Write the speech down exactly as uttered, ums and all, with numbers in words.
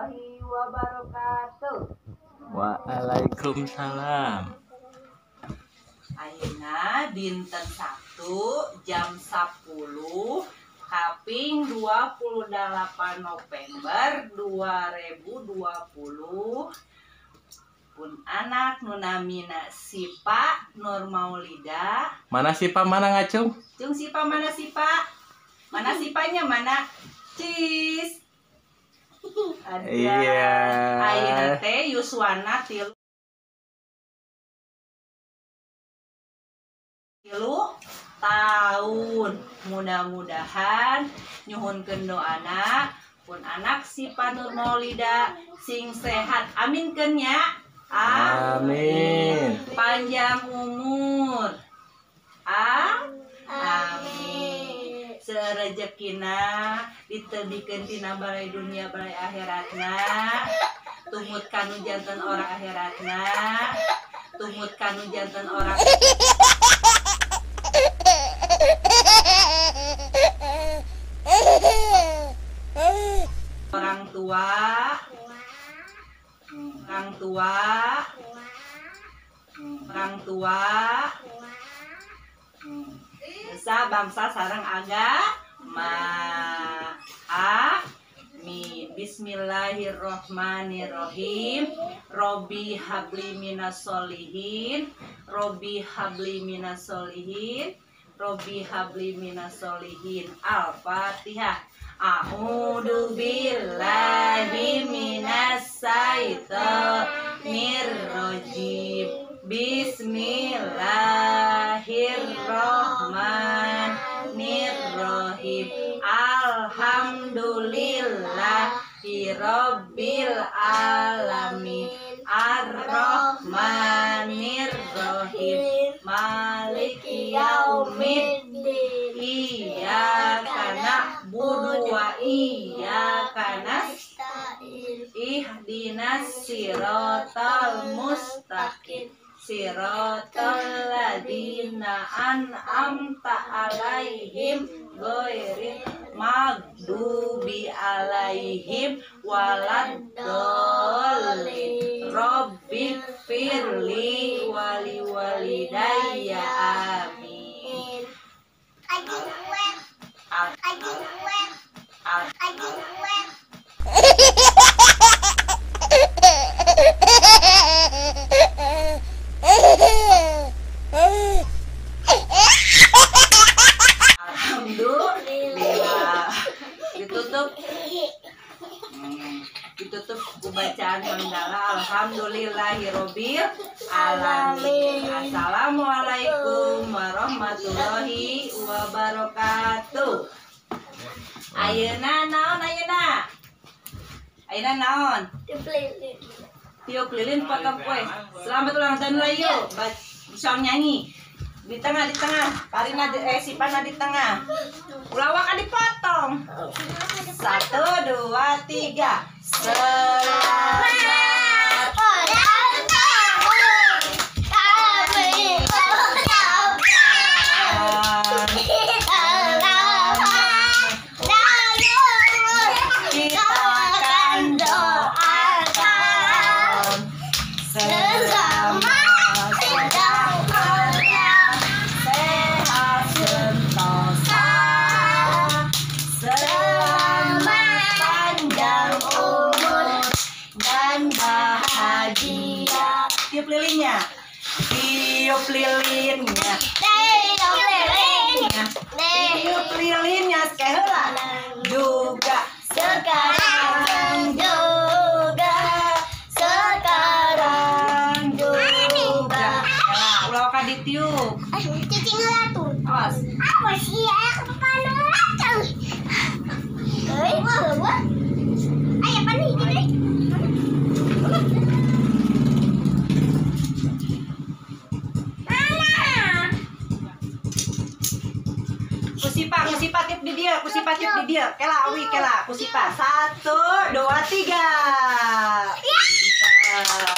warahmatullahi wabarakatuh. Waalaikumsalam. Ayeuna dinten Sabtu jam sepuluh kaping dua puluh delapan November dua ribu dua puluh pun anak nunamina Sipa Nur Maulida. Mana Sipa mana ngacung? Cung Sipa mana Sipa? Mana Sipanya mana? Cis. Ada. Iya. Ayeuna teh yuswana tilu tilu tahun. Mudah-mudahan nyuhunkeun doana pun anak Sipa Nur Maulida sing sehat. Aminkeun nya. Amin. Panjang umur. Ah, amin. Serejekina ditebikeun tina balai dunia balai akhiratna. Tumut kanu janten orang akhiratna. Tumut kanu janten orang orang tua. Orang tua. Orang tua. Desa bangsa sareng agama. Amin. Bismillahirrohmanirrohim. Robbi habli minas solihin. Robbi habli minas solihin. Robbi habli minas solihin. Al-Fatihah. A'udzu billahi minas syaitonir rajim. Bismillahirrahmanirrahim. Alhamdulillahi rabbil alamin. Ar-Rahmanir-Rahim. Maliki yaumiddin. Iyyaka na'budu wa iyyaka nasta'in. Ihdinas siratal mustaqim. Siratal ladzina an'amta alaihim ghairil maghdubi alaihim waladdallin. Rabbi firli wali walidayya. Amin. Alhamdulillah. Ditutup. Hmm, ditutup bacaan hamdalah. Alhamdulillahirobbil alamin. Assalamualaikum warahmatullahi wabarakatuh. Ayeuna naon ayeuna? Ayeuna naon? Tiup lilin potong kue. Selamat ulang tahun Layu. Bisa nyanyi. Di tengah di tengah. Karina di eh Sipana di tengah. Ulawak dipotong. Satu dua tiga. Selamat ulang tahun kami ucapkan. Kita akan doakan selamat sedang sehat sentosa, selamat panjang umur dan bahagia. Tiup lilinnya, tiup lilinnya, tiup lilinnya, tiup lilinnya sekali juga. Sekarang juga, sekarang juga. Nah, ulah ka ditiup. Cicing latung. Awas. Apa sih ya kepala latung? Eh, mau buat? Ayo pani gini. Mana? Kusipa, kusipa tip di dia, kusipa tip di dia. Kela awi, kela, kusipa. Satu, dua, tiga. Pintar.